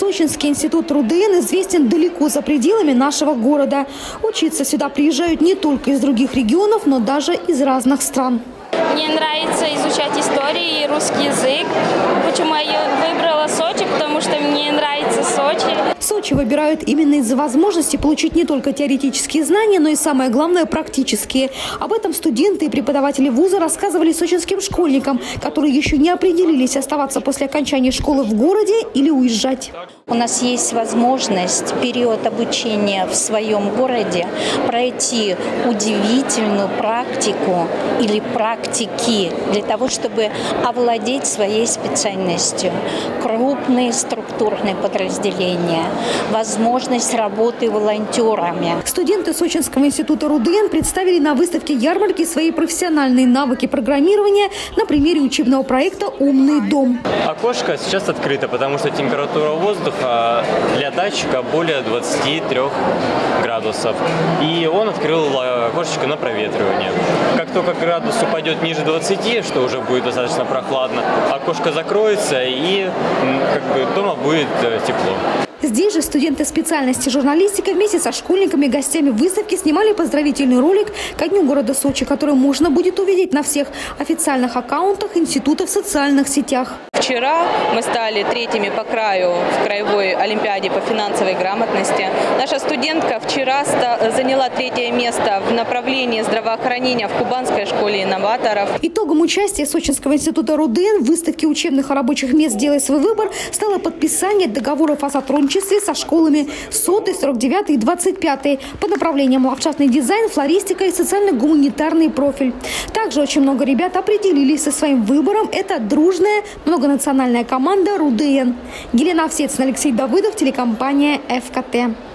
Сочинский институт РУДН известен далеко за пределами нашего города. Учиться сюда приезжают не только из других регионов, но даже из разных стран. Мне нравится изучать историю и русский язык. Почему я выбрала Сочи? Потому что мне нравится Сочи. Сочи выбирают именно из-за возможности получить не только теоретические знания, но и, самое главное, практические. Об этом студенты и преподаватели вуза рассказывали сочинским школьникам, которые еще не определились, оставаться после окончания школы в городе или уезжать. У нас есть возможность период обучения в своем городе пройти удивительную практику или практики для того, чтобы овладеть своей специальностью. Крупные структурные подразделения, возможность работы волонтерами. Студенты Сочинского института РУДН представили на выставке ярмарки свои профессиональные навыки программирования на примере учебного проекта «Умный дом». Окошко сейчас открыто, потому что температура воздуха для датчика более 23 градусов. И он открыл окошечко на проветривание. Как только градус упадет ниже 20, что уже будет достаточно прохладно, окошко закроется и дома будет тепло. Здесь же студенты специальности журналистика вместе со школьниками и гостями выставки снимали поздравительный ролик ко Дню города Сочи, который можно будет увидеть на всех официальных аккаунтах института в социальных сетях. Вчера мы стали третьими по краю в краевой олимпиаде по финансовой грамотности. Наша студентка вчера заняла 3-е место в направлении здравоохранения в Кубанской школе инноваторов. Итогом участия Сочинского института РУДН в выставке учебных и рабочих мест «Делай свой выбор» стало подписание договоров о сотрудничестве со школами 100-й, 49-й и 25-й по направлениям ландшафтный дизайн, флористика и социально-гуманитарный профиль. Также очень много ребят определились со своим выбором. Это дружная, многонациональная команда РУДН. Елена Овсецина, Алексей Давыдов, телекомпания ФКТ.